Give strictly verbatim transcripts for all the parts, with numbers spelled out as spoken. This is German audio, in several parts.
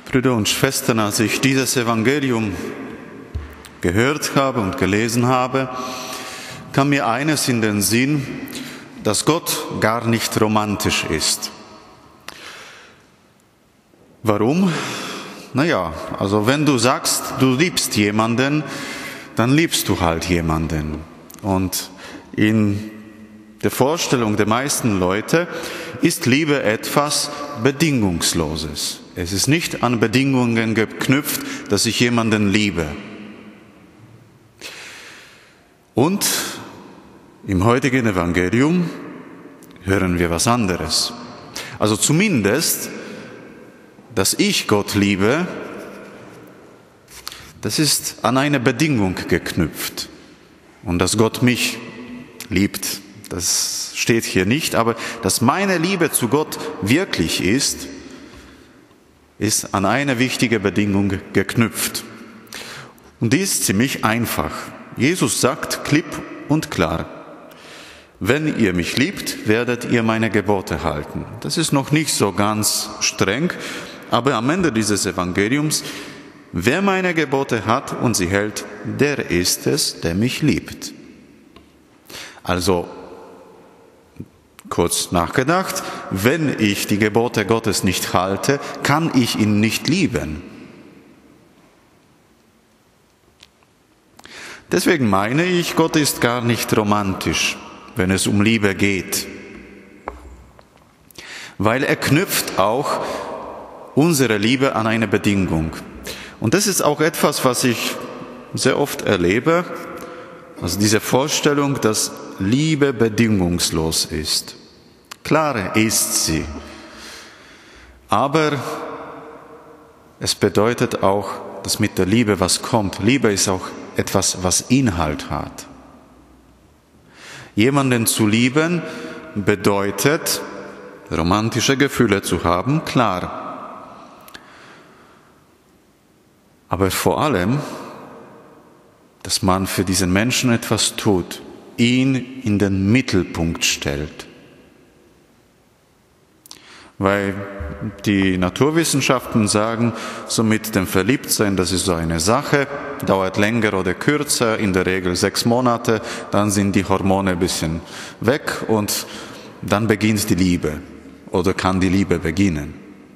Brüder und Schwestern, als ich dieses Evangelium gehört habe und gelesen habe, kam mir eines in den Sinn, dass Gott gar nicht romantisch ist. Warum? Naja, also wenn du sagst, du liebst jemanden, dann liebst du halt jemanden. Und in der Vorstellung der meisten Leute ist Liebe etwas Bedingungsloses. Es ist nicht an Bedingungen geknüpft, dass ich jemanden liebe. Und im heutigen Evangelium hören wir was anderes. Also zumindest, dass ich Gott liebe, das ist an eine Bedingung geknüpft. Und dass Gott mich liebt, das steht hier nicht. Aber dass meine Liebe zu Gott wirklich ist, ist an eine wichtige Bedingung geknüpft. Und die ist ziemlich einfach. Jesus sagt klipp und klar: Wenn ihr mich liebt, werdet ihr meine Gebote halten. Das ist noch nicht so ganz streng, aber am Ende dieses Evangeliums: Wer meine Gebote hat und sie hält, der ist es, der mich liebt. Also, kurz nachgedacht, wenn ich die Gebote Gottes nicht halte, kann ich ihn nicht lieben. Deswegen meine ich, Gott ist gar nicht romantisch, wenn es um Liebe geht. Weil er knüpft auch unsere Liebe an eine Bedingung. Und das ist auch etwas, was ich sehr oft erlebe, also diese Vorstellung, dass Liebe bedingungslos ist. Klar ist sie, aber es bedeutet auch, dass mit der Liebe was kommt. Liebe ist auch etwas, was Inhalt hat. Jemanden zu lieben bedeutet, romantische Gefühle zu haben, klar. Aber vor allem, dass man für diesen Menschen etwas tut, ihn in den Mittelpunkt stellt. Weil die Naturwissenschaften sagen, so mit dem Verliebtsein, das ist so eine Sache, dauert länger oder kürzer, in der Regel sechs Monate, dann sind die Hormone ein bisschen weg und dann beginnt die Liebe oder kann die Liebe beginnen.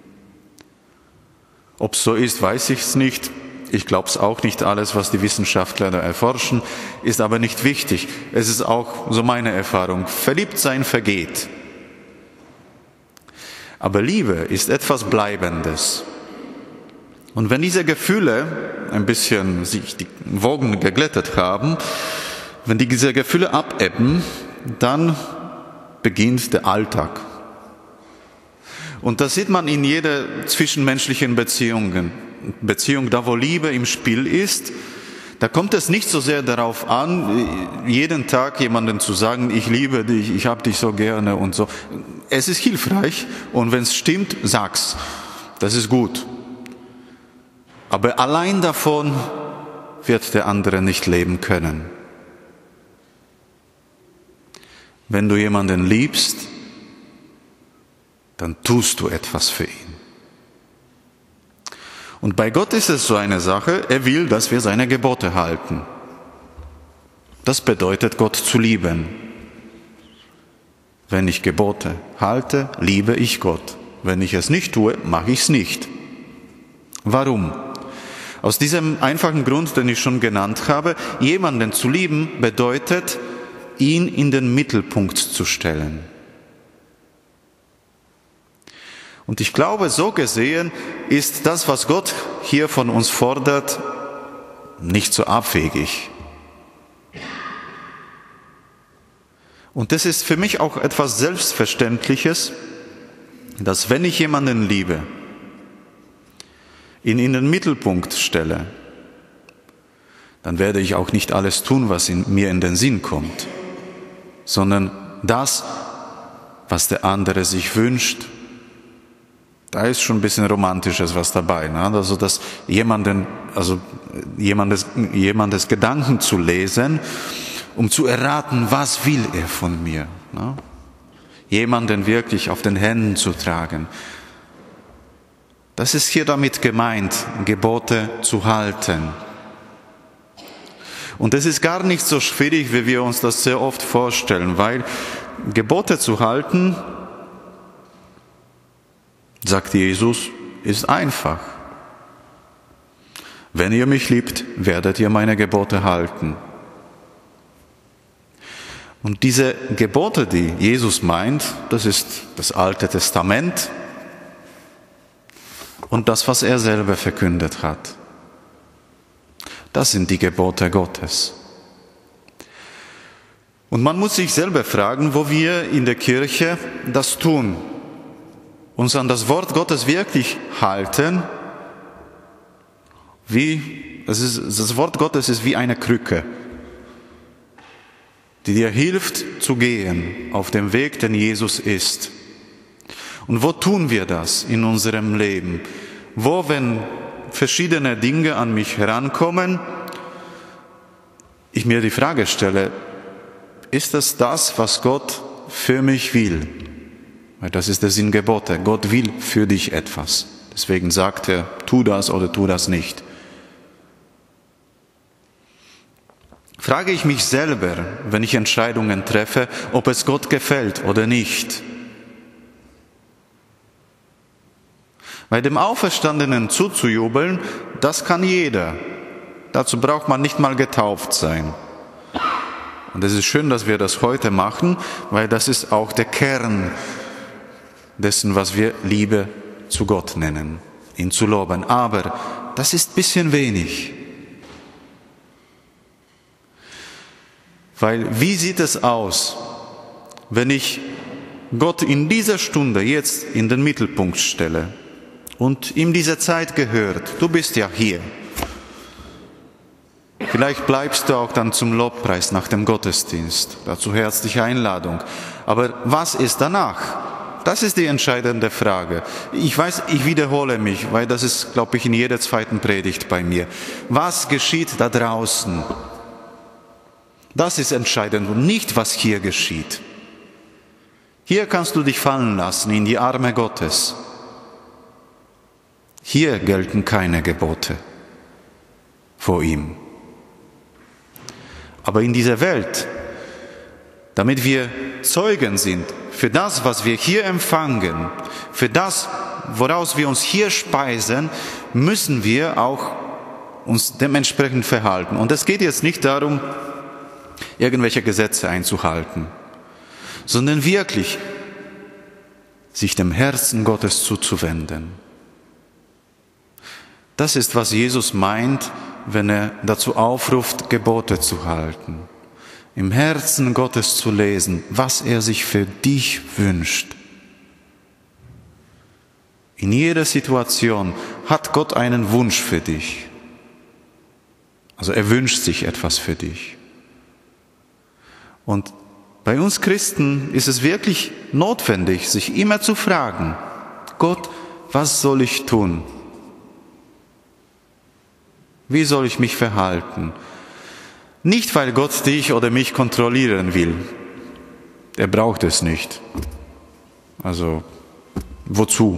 Ob es so ist, weiß ich es nicht. Ich glaube es auch nicht, alles, was die Wissenschaftler da erforschen, ist aber nicht wichtig. Es ist auch so meine Erfahrung. Verliebtsein vergeht. Aber Liebe ist etwas Bleibendes. Und wenn diese Gefühle ein bisschen sich die Wogen geglättet haben, wenn diese Gefühle abebben, dann beginnt der Alltag. Und das sieht man in jeder zwischenmenschlichen Beziehung. Beziehung, da wo Liebe im Spiel ist, da kommt es nicht so sehr darauf an, jeden Tag jemandem zu sagen, ich liebe dich, ich hab dich so gerne und so. Es ist hilfreich und wenn es stimmt, sag's. Das ist gut. Aber allein davon wird der andere nicht leben können. Wenn du jemanden liebst, dann tust du etwas für ihn. Und bei Gott ist es so eine Sache, er will, dass wir seine Gebote halten. Das bedeutet, Gott zu lieben. Wenn ich Gebote halte, liebe ich Gott. Wenn ich es nicht tue, mache ich es nicht. Warum? Aus diesem einfachen Grund, den ich schon genannt habe, jemanden zu lieben bedeutet, ihn in den Mittelpunkt zu stellen. Und ich glaube, so gesehen ist das, was Gott hier von uns fordert, nicht so abwegig. Und das ist für mich auch etwas Selbstverständliches, dass wenn ich jemanden liebe, ihn in den Mittelpunkt stelle, dann werde ich auch nicht alles tun, was in mir in den Sinn kommt, sondern das, was der andere sich wünscht. Da ist schon ein bisschen Romantisches was dabei, ne? Also dass jemanden, also jemandes, jemandes Gedanken zu lesen, um zu erraten, was will er von mir, ne? Jemanden wirklich auf den Händen zu tragen. Das ist hier damit gemeint, Gebote zu halten. Und es ist gar nicht so schwierig, wie wir uns das sehr oft vorstellen, weil Gebote zu halten, sagt Jesus, ist einfach. Wenn ihr mich liebt, werdet ihr meine Gebote halten. Und diese Gebote, die Jesus meint, das ist das Alte Testament und das, was er selber verkündet hat. Das sind die Gebote Gottes. Und man muss sich selber fragen, wo wir in der Kirche das tun, uns an das Wort Gottes wirklich halten. Wie, das, ist, das Wort Gottes ist wie eine Krücke, die dir hilft zu gehen auf dem Weg, den Jesus ist. Und wo tun wir das in unserem Leben? Wo, wenn verschiedene Dinge an mich herankommen, ich mir die Frage stelle, ist das das, was Gott für mich will? Weil das ist der Sinn Gebote. Gott will für dich etwas. Deswegen sagt er, tu das oder tu das nicht. Frage ich mich selber, wenn ich Entscheidungen treffe, ob es Gott gefällt oder nicht. Bei dem Auferstandenen zuzujubeln, das kann jeder. Dazu braucht man nicht mal getauft sein. Und es ist schön, dass wir das heute machen, weil das ist auch der Kern dessen, was wir Liebe zu Gott nennen, ihn zu loben. Aber das ist ein bisschen wenig. Weil wie sieht es aus, wenn ich Gott in dieser Stunde jetzt in den Mittelpunkt stelle und ihm diese Zeit gehört? Du bist ja hier. Vielleicht bleibst du auch dann zum Lobpreis nach dem Gottesdienst. Dazu herzliche Einladung. Aber was ist danach? Das ist die entscheidende Frage. Ich weiß, ich wiederhole mich, weil das ist, glaube ich, in jeder zweiten Predigt bei mir. Was geschieht da draußen? Das ist entscheidend und nicht, was hier geschieht. Hier kannst du dich fallen lassen in die Arme Gottes. Hier gelten keine Gebote vor ihm. Aber in dieser Welt, damit wir Zeugen sind für das, was wir hier empfangen, für das, woraus wir uns hier speisen, müssen wir auch uns dementsprechend verhalten. Und es geht jetzt nicht darum, irgendwelche Gesetze einzuhalten, sondern wirklich sich dem Herzen Gottes zuzuwenden. Das ist, was Jesus meint, wenn er dazu aufruft, Gebote zu halten. Im Herzen Gottes zu lesen, was er sich für dich wünscht. In jeder Situation hat Gott einen Wunsch für dich. Also er wünscht sich etwas für dich. Und bei uns Christen ist es wirklich notwendig, sich immer zu fragen, Gott, was soll ich tun? Wie soll ich mich verhalten? Nicht, weil Gott dich oder mich kontrollieren will. Er braucht es nicht. Also, wozu?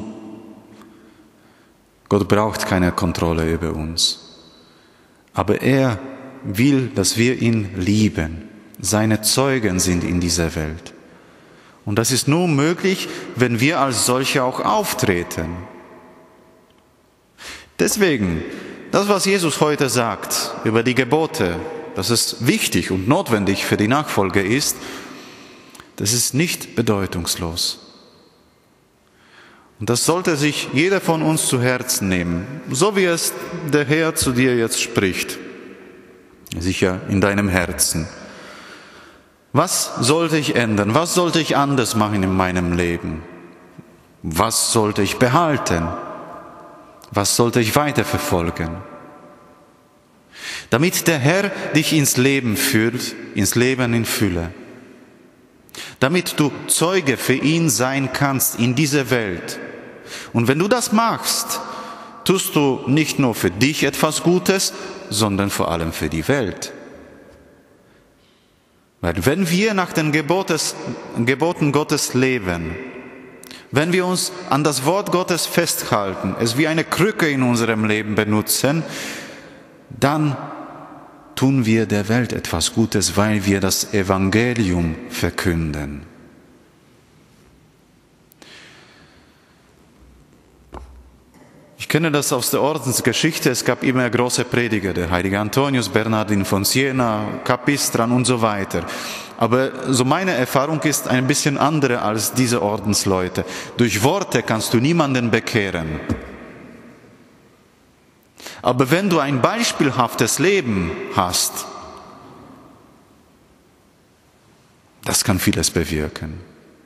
Gott braucht keine Kontrolle über uns. Aber er will, dass wir ihn lieben. Seine Zeugen sind in dieser Welt. Und das ist nur möglich, wenn wir als solche auch auftreten. Deswegen, das, was Jesus heute sagt über die Gebote, dass es wichtig und notwendig für die Nachfolge ist, das ist nicht bedeutungslos. Und das sollte sich jeder von uns zu Herzen nehmen, so wie es der Herr zu dir jetzt spricht, sicher in deinem Herzen. Was sollte ich ändern? Was sollte ich anders machen in meinem Leben? Was sollte ich behalten? Was sollte ich weiterverfolgen? Damit der Herr dich ins Leben führt, ins Leben in Fülle. Damit du Zeuge für ihn sein kannst in dieser Welt. Und wenn du das machst, tust du nicht nur für dich etwas Gutes, sondern vor allem für die Welt. Weil wenn wir nach den Gebotes, Geboten Gottes leben, Wenn wir uns an das Wort Gottes festhalten, es wie eine Krücke in unserem Leben benutzen, dann tun wir der Welt etwas Gutes, weil wir das Evangelium verkünden. Ich kenne das aus der Ordensgeschichte, es gab immer große Prediger, der heilige Antonius, Bernardin von Siena, Capistran und so weiter. Aber so meine Erfahrung ist ein bisschen andere als diese Ordensleute. Durch Worte kannst du niemanden bekehren. Aber wenn du ein beispielhaftes Leben hast, das kann vieles bewirken.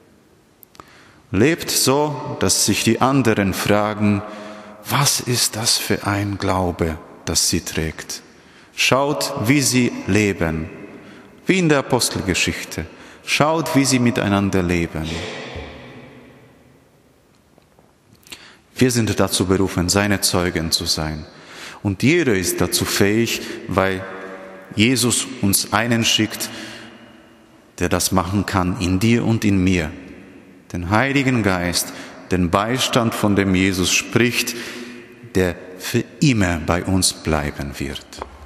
Lebt so, dass sich die anderen fragen, was ist das für ein Glaube, das sie trägt? Schaut, wie sie leben, wie in der Apostelgeschichte. Schaut, wie sie miteinander leben. Wir sind dazu berufen, seine Zeugen zu sein. Und jeder ist dazu fähig, weil Jesus uns einen schickt, der das machen kann in dir und in mir. Den Heiligen Geist, den Beistand, von dem Jesus spricht, der für immer bei uns bleiben wird.